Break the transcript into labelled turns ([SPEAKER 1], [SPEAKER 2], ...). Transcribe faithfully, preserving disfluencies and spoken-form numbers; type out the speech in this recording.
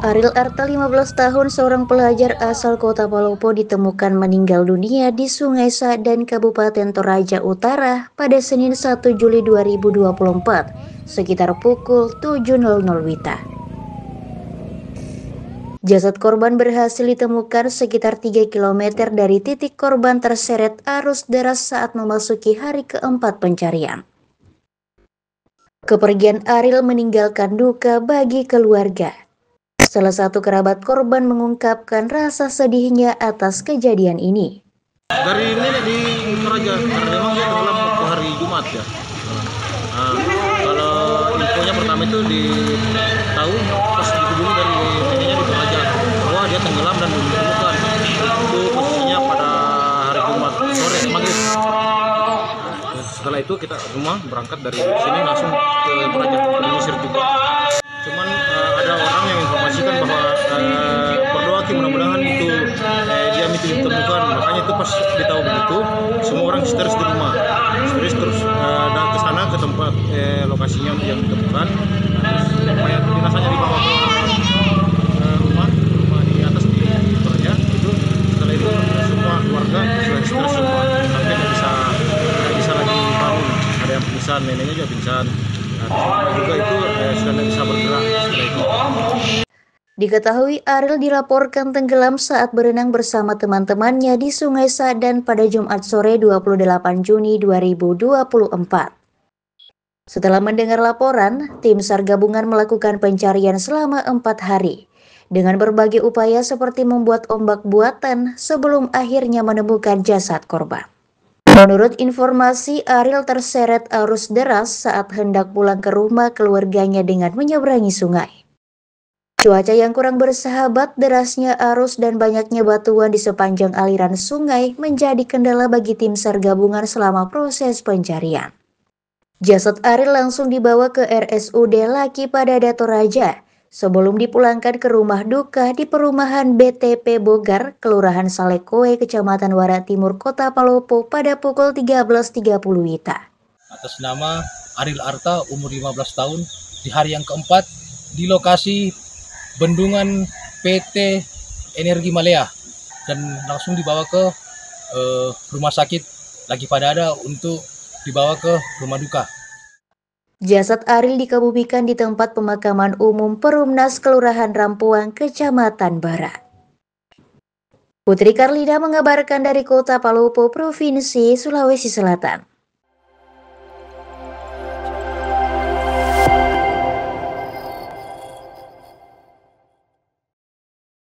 [SPEAKER 1] Ariel Arta, lima belas tahun, seorang pelajar asal Kota Palopo, ditemukan meninggal dunia di Sungai Sadan, Kabupaten Toraja Utara pada Senin satu Juli dua ribu dua puluh empat, sekitar pukul tujuh nol nol WITA. Jasad korban berhasil ditemukan sekitar tiga kilometer dari titik korban terseret arus deras saat memasuki hari keempat pencarian. Kepergian Ariel meninggalkan duka bagi keluarga. Salah satu kerabat korban mengungkapkan rasa sedihnya atas kejadian ini.
[SPEAKER 2] Dari ini di Toraja, karena memang dia tenggelam waktu hari Jumat ya. Nah, kalau infonya pertama itu ditahu pas dihubungi dari neneknya di Toraja bahwa dia tenggelam dan belum ditemukan. Itu posisinya pada hari Jumat sore maghrib. Setelah itu kita semua berangkat dari sini langsung ke Toraja, ke Menyisir juga. Cuman uh, ada orang yang informasikan bahwa uh, berdoa ki mudah-mudahan itu uh, dia itu ditemukan. Makanya itu pas ditahu begitu, semua orang histeris di rumah, histeris terus uh, dan ke sana ke tempat uh, lokasinya yang ditemukan. Mayat jenazahnya dibawa ke uh, rumah, rumah di atas di Toraja. Itu setelah itu semua keluarga sudah histeris semua, sampai tidak bisa tidak bisa lagi bangun. Ada yang pingsan, neneknya juga pingsan. Nah, juga itu eh, sudah tidak bisa bergerak setelah itu.
[SPEAKER 1] Diketahui Ariel dilaporkan tenggelam saat berenang bersama teman-temannya di Sungai Sadan pada Jumat sore dua puluh delapan Juni dua ribu dua puluh empat. Setelah mendengar laporan, tim SAR gabungan melakukan pencarian selama empat hari dengan berbagai upaya seperti membuat ombak buatan sebelum akhirnya menemukan jasad korban. Menurut informasi, Ariel terseret arus deras saat hendak pulang ke rumah keluarganya dengan menyeberangi sungai. Cuaca yang kurang bersahabat, derasnya arus dan banyaknya batuan di sepanjang aliran sungai menjadi kendala bagi tim SAR gabungan selama proses pencarian. Jasad Ariel langsung dibawa ke R S U D Laki Padada Toraja sebelum dipulangkan ke rumah duka di perumahan B T P Bogar, Kelurahan Salekoe, Kecamatan Warak Timur, Kota Palopo pada pukul tiga belas tiga puluh WITA.
[SPEAKER 3] Atas nama Ariel Arta, umur lima belas tahun, di hari yang keempat di lokasi bendungan P T Energi Malea dan langsung dibawa ke uh, rumah sakit Laki Padada untuk dibawa ke rumah duka.
[SPEAKER 1] Jasad Ariel dikebumikan di tempat pemakaman umum Perumnas Kelurahan Rampuang, Kecamatan Barat. Putri Karlina mengabarkan dari Kota Palopo, Provinsi Sulawesi Selatan.